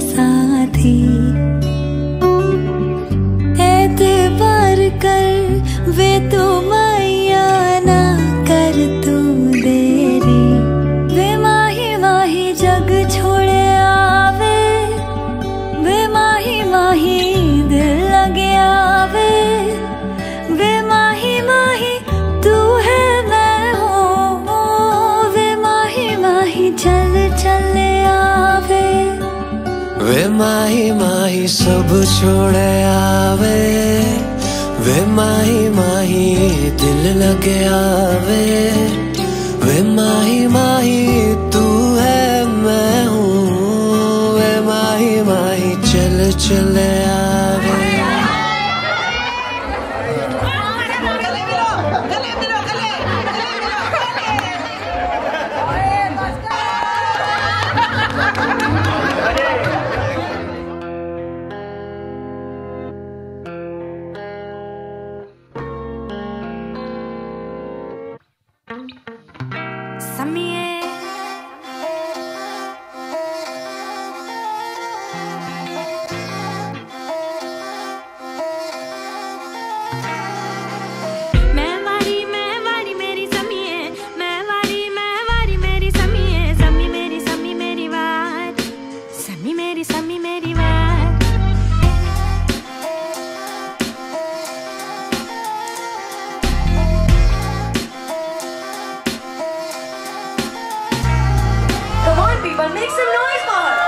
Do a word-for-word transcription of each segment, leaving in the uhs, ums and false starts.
साथी। एतबार कर वे तो मैया ना कर तू देरी। वे माही माही जग छोड़े आवे, वे माही माही दिल लगे आवे। वे माही माही तू है मैं हूँ, वे माही माही चल चले आवे। वे माही माही सब छोड़े आवे, वे माही माही दिल लगे आवे। वे माही माही तू है मैं हूँ, वे माही माही चल चले आवे। Make some noise for her.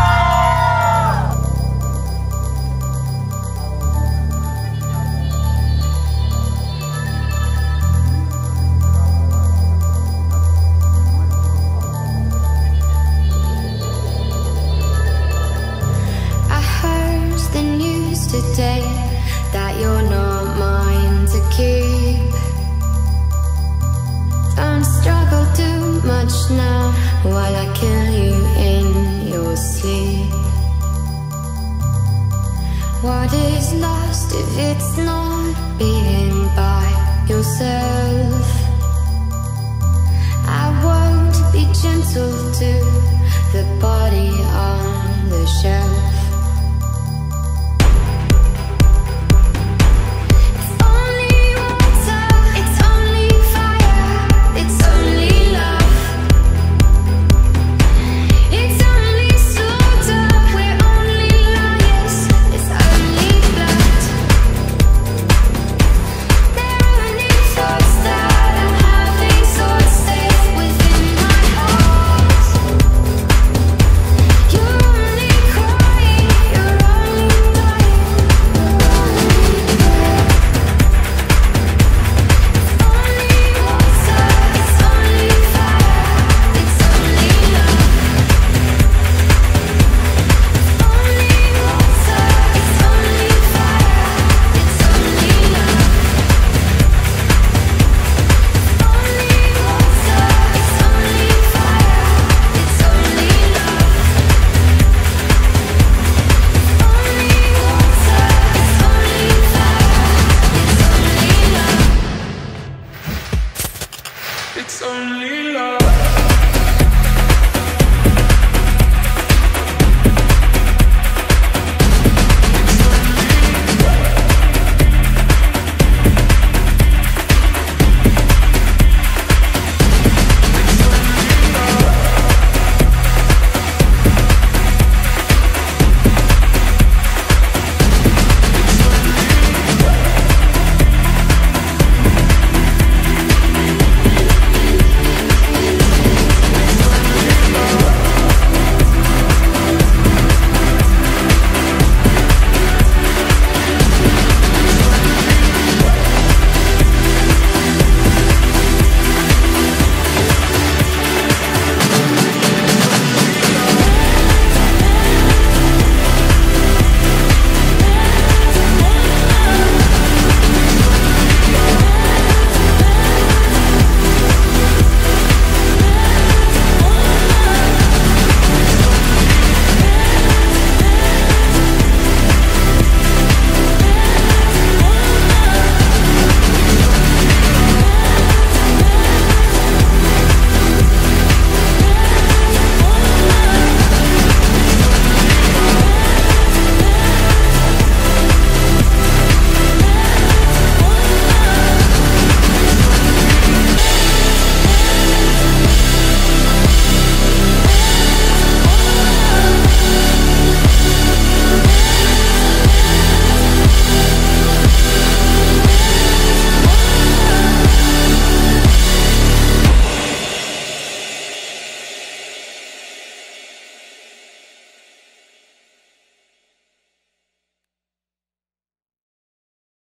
I heard the news today that you're not mine to keep. Don't struggle too much now while I kill you in your sleep. What is lost if it's not